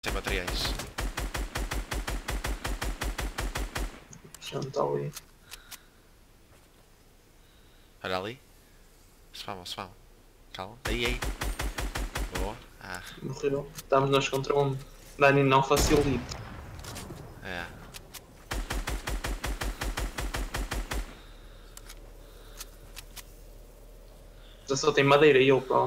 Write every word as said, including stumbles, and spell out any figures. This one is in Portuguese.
Tem materiais. Já não está ali. Olha ali. Spam, spam. Calma. Aí, aí. Boa. Ah, Morreu. Estamos nós contra um. Dani não facilita. é. Já só tem madeira e ele provavelmente.